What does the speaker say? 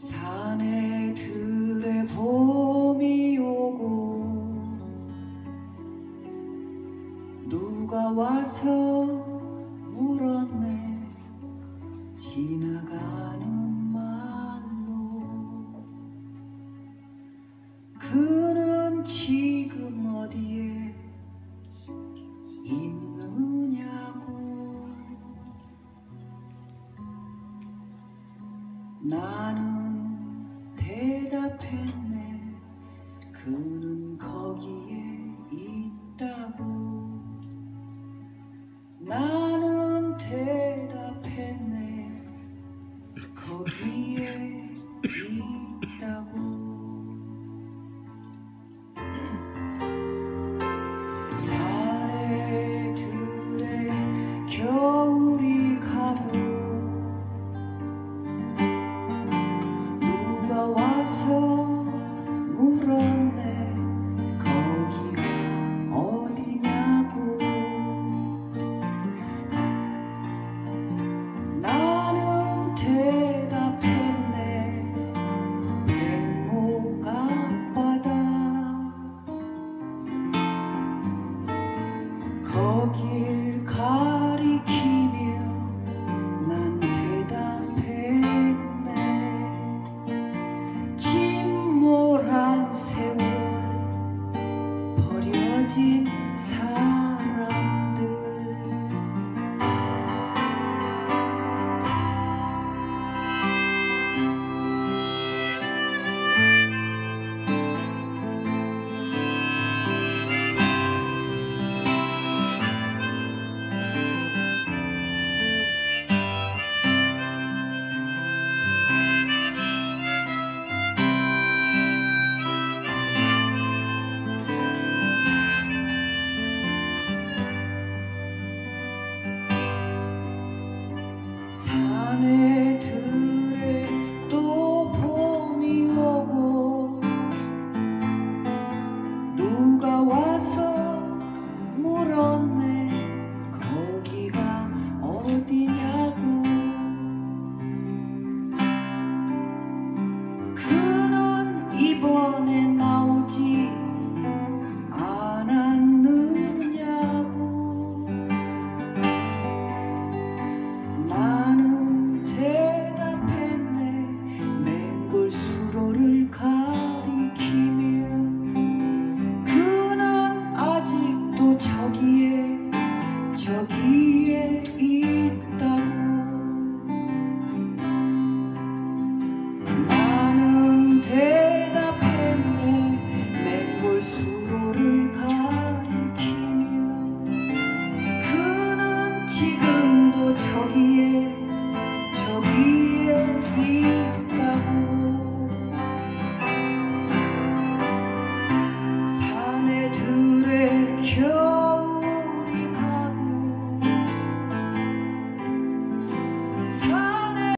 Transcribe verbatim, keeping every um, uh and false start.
사내들의 봄이 오고 누가 와서 물었네. 지나가는 말로 그는 지금 어디에 있느냐고. 나는 대답했네. 그는 거기에 있다고. 나는 대답했네. 거기에 있다고. 사내들의 겨울이 가고 누가 와서 물었네. 거기가 어디냐고. 나는 대답했네. 백목 앞바다. 거길 가리키며 난 대답했네. 침몰한 세월 버려진 사람들. 사내들의 또 봄이 오고 누가 와서 물었네. 거기가 어디냐고. 그는 이번에 나오지 않았느냐고. 나는 대답했네. 맹골 수로를 가리키며 그는 아직도 저기에 저기에 있다고. 나는 대답했네. 맹골 수로를 가리키며 그는 지금도 저기에